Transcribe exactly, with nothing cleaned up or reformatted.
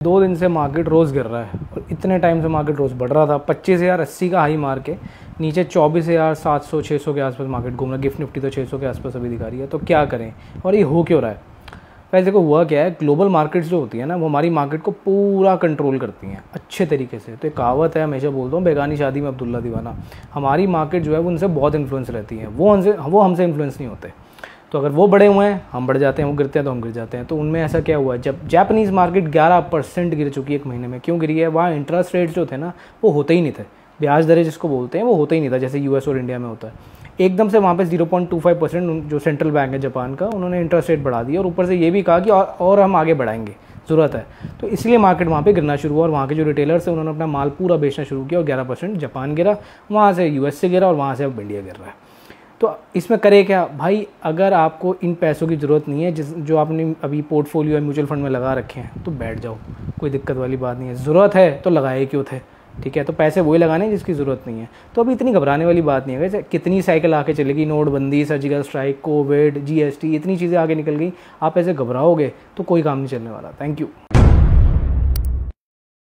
दो दिन से मार्केट रोज़ गिर रहा है और इतने टाइम से मार्केट रोज़ बढ़ रहा था। पच्चीस हज़ार अस्सी का हाई मार के नीचे चौबीस हज़ार सात सौ छः सौ के आसपास मार्केट घूम रहा है। गिफ्ट निफ्टी तो छः सौ के आसपास अभी दिखा रही है। तो क्या करें और ये हो क्यों रहा है? पहले देखो हुआ क्या है, ग्लोबल मार्केट्स जो होती है ना वो हमारी मार्केट को पूरा कंट्रोल करती हैं अच्छे तरीके से। तो एक कहावत है, हमेशा बोलता हूँ, बेगानी शादी में अब्दुल्ला दीवाना। हमारी मार्केट जो है वो उनसे बहुत इन्फ्लुएंस रहती है, वो हमसे वो हमसे इन्फ्लुएंस नहीं होते। तो अगर वो बढ़े हुए हैं हम बढ़ जाते हैं, वो गिरते हैं तो हम गिर जाते हैं। तो उनमें ऐसा क्या हुआ है, जब जापानीज़ मार्केट ग्यारह परसेंट गिर चुकी है एक महीने में। क्यों गिरी है? वहाँ इंटरेस्ट रेट्स जो थे ना वो होते ही नहीं थे, ब्याज दरें जिसको बोलते हैं वो होता ही नहीं था जैसे यूएस और इंडिया में होता है। एकदम से वहाँ पे zero point two five percent जो सेंट्रल बैंक है जापान का, उन्होंने इंटरेस्ट रेट बढ़ा दिया और ऊपर से ये भी कहा कि और, और हम आगे बढ़ाएंगे, ज़रूरत है। तो इसलिए मार्केट वहाँ पे गिरना शुरू हुआ और वहाँ के जो रिटेलर्स हैं उन्होंने अपना माल पूरा बेचना शुरू किया और ग्यारह परसेंट जापान गिरा, वहाँ से यूएस से गिरा और वहाँ से अब इंडिया गिर रहा है। तो इसमें करे क्या भाई? अगर आपको इन पैसों की ज़रूरत नहीं है जिस जो आपने अभी पोर्टफोलियो या म्यूचुअल फंड में लगा रखे हैं तो बैठ जाओ, कोई दिक्कत वाली बात नहीं है। ज़रूरत है तो लगाए क्यों थे, ठीक है? तो पैसे वही लगाने जिसकी ज़रूरत नहीं है। तो अभी इतनी घबराने वाली बात नहीं है। वैसे कितनी साइकिल आके चलेगी, नोटबंदी, सर्जिकल स्ट्राइक, कोविड, जीएसटी, इतनी चीज़ें आगे निकल गई, आप ऐसे घबराओगे तो कोई काम नहीं चलने वाला। Thank you.